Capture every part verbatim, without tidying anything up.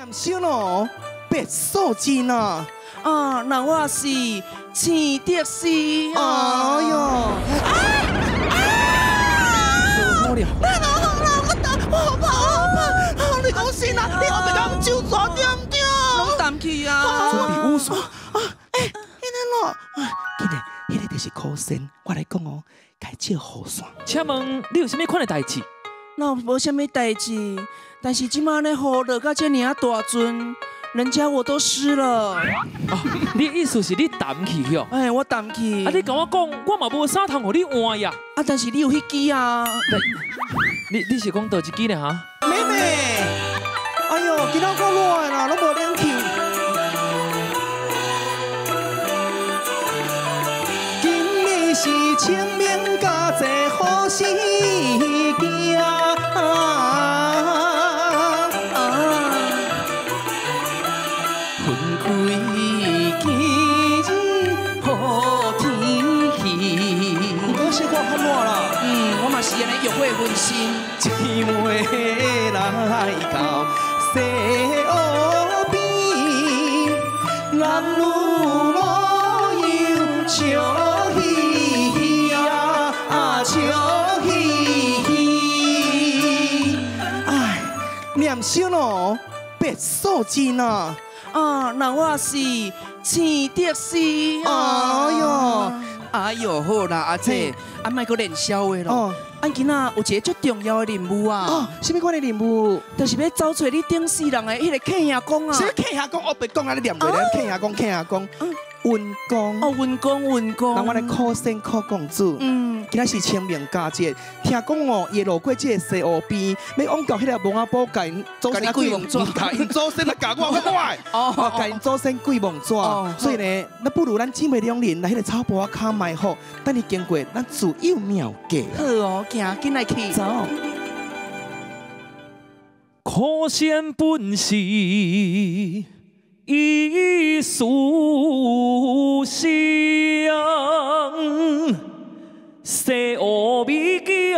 念小咯，别数字呢。 啊，那我是青的是。 哎呦！好了， 那那那我打，我好怕，我好怕！你讲是哪？你后面讲手抓对唔对？拢淡去啊！ 准备武术。啊，哎，迄个咯，今日迄个就是苦仙，我来讲哦，该借雨伞。 请问你有啥物款的代志？ 那无啥物代志，但是即马呢雨落到这尔大阵，人家我都湿了。 哦，你意思是你淡去哟？ 哎，我淡去。 啊，你甲我讲，我嘛无衫通互你换呀。 啊，但是你有迄支啊？ 你你是讲倒一支呢哈？ 妹妹，哎呦，今仔够热啦，拢无冷气。今日是清明佳节好时机啊！分开今日好天气。不过小可较热啦。 嗯，我嘛是安尼约会温馨。 姊妹来到西湖边，男女老幼笑嘻嘻啊，笑嘻嘻。哎，念小咯，别数字呢。 啊，那我是青的是。 哎呦， 哎呦，好啦，阿姐，啊，莫搁练笑话咯。俺今仔有一个最重要的任务啊！ 哦，什么款的任务？ 就是要找找你顶世人的迄个客兄公啊！ 什么客兄公？我别讲啊，你念袂来。客兄公，客兄公，运公。 哦，运公，运公。 那我来苦仙苦公主。嗯，今仔是清明佳节，听讲哦，夜路过这个西湖边，要往到迄个蒙阿宝甲因祖先跪蒙纸，甲因祖先来教我快，哦，甲因祖先跪蒙纸。所以呢，那不如咱姊妹两人来迄个草坡仔骹埋好，等你经过，咱自有妙计。 好哦，行，紧来去。 走。 苦仙本是艺术香，西湖美景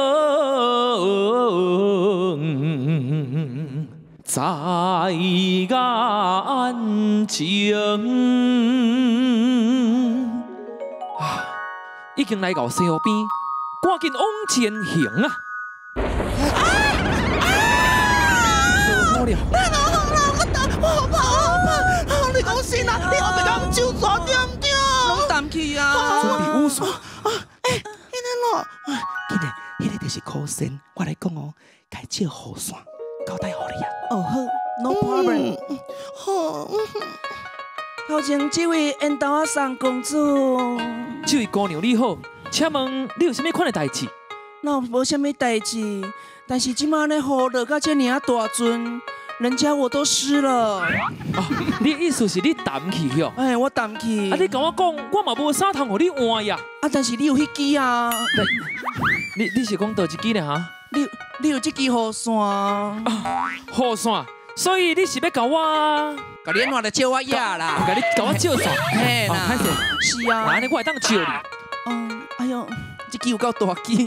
在眼前。啊，已经来到西湖边，赶紧往前行啊！ 那那那我打，我好怕，我好怕！你讲是哪？你后面讲手抓对唔对？拢淡去啊！ 准备武术。啊，哎，迄个咯，今日迄个就是苦仙，我来讲哦，该借雨伞，交代互你啊。 哦好 ，no problem。好，头前这位缘投仔送公主， 这位姑娘你好，请问你有啥物款的代志？ 那无啥物代志，但是即马呢雨落到这尔大阵，人家我都湿了。 哦，你意思是你淡去哟？ 哎，我淡去。 啊，你甲我讲，我嘛无衫通互你换呀。 啊，但是你有迄支啊？ 你你是讲倒一支呢哈？ 你你有这支雨伞？啊， 雨伞，所以你是要甲我？ 甲你换来借我呀啦？ 甲你甲我借伞？ 嘿啦， 歹势， 是啊。 那安尼我会当借你。 嗯，哎呦，这支有够大支。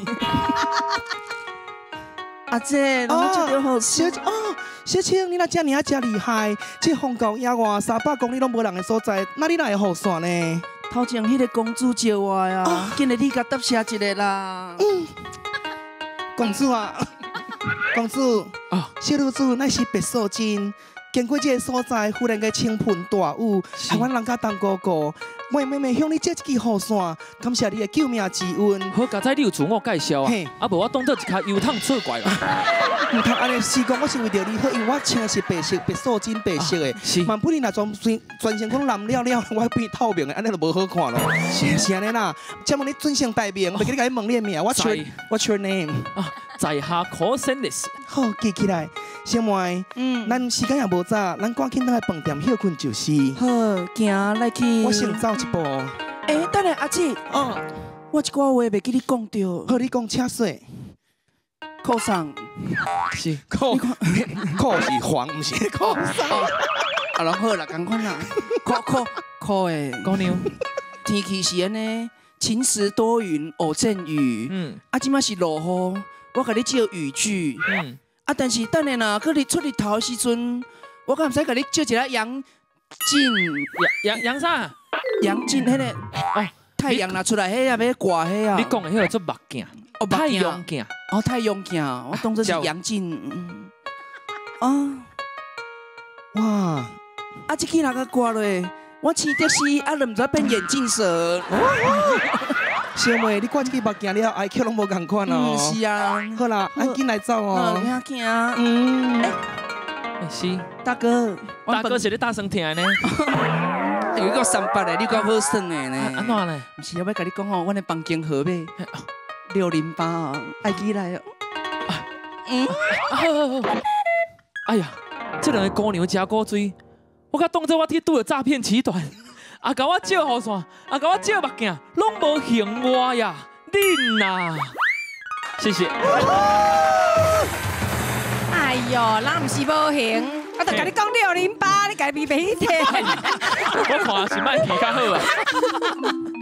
阿姐，我这条雨伞。 哦，小青，你若遮尔遮厉害，这风高野外三百公里拢无人的所在，哪里来的雨伞呢？ 头前迄个公主借我呀，今日你甲答谢一个啦。 嗯，公主啊，公主啊，小女子乃是白素贞，经过这个所在，忽然间倾盆大雨，害阮人家当哥哥。我妹妹向你借一支雨伞，感谢你的救命之恩。 好，佳仔你有自我介绍啊，啊无我当做一卡油桶错怪啦。 唔通安尼，是讲我是为着你好，因为我穿的是白色，白素贞白色的。 是。 万不你若全全全身可能蓝了了，我变透明的，安尼就无好看咯。是是安尼啦。请问你尊姓大名？袂记你甲你问你的名。What's your What's your name？ 啊，在下苦仙的。 好，记起来。小妹，嗯，咱时间也无早，咱赶紧倒来饭店休困就是。 好，行来去。 我先走一步。 哎，等下阿姐，哦，我一寡话袂记你讲着。 好，你讲请说。 扣上。 是扣，扣是黄，唔是扣上。 啊，然好啦，赶快啦，扣扣扣诶， 姑娘， 天气是安尼，晴时多云，偶阵雨。嗯，啊，即马是落雨，我甲你借雨具。嗯。啊！但是等下呐，佮日出日头的时阵， 我敢唔使甲你借一个杨进杨杨杨啥？ 杨进迄个哦，太阳拿出来，迄个要挂迄啊。 你讲的迄个做目镜， 哦， 太阳镜， 哦，太阳镜，我当作是杨进。啊， 哇， 啊，这起哪个挂落？我饲的是啊，唔知变眼镜蛇。 小妹，你挂这个目镜了，I Q 拢无共款哦。 是啊。 好啦，赶紧来走哦。 不要惊。 嗯。 是。 大哥， 大哥是咧大声听呢。 有一个三八的，你够好耍的呢。 安怎呢？ 不是，我要甲你讲哦，我的房间号码六零八哦，爱起来哦。嗯。 哎呀，这两个姑娘真古锥，我甲当作我去拄着诈骗集团，啊，甲我借雨伞，啊，甲我借目镜，拢无还我呀，恁呐，谢谢。 哎呦，咱唔是无行，我就甲你讲六零八，你家己别听。 我看是卖气较好啊。